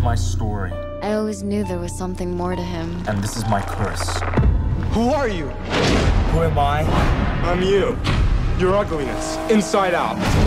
my story. I always knew there was something more to him. And this is my curse. Who are you? Who am I? I'm you. Your ugliness, inside out.